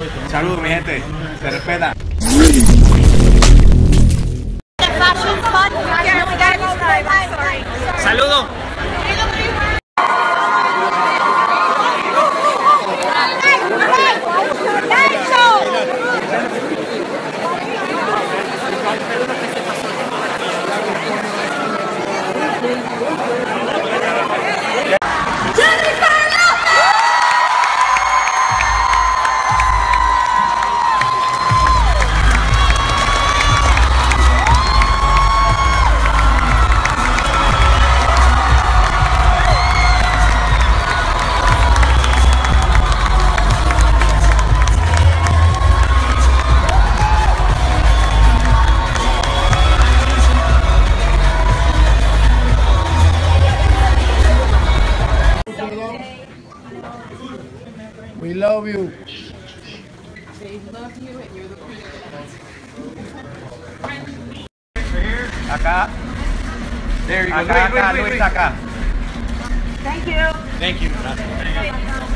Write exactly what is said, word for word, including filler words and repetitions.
Saludos, mi gente. Se respeta. Saludos. We love you. They love you and you're the Acá. There you go. Acá, acá, Luis, acá. Thank you. Thank you.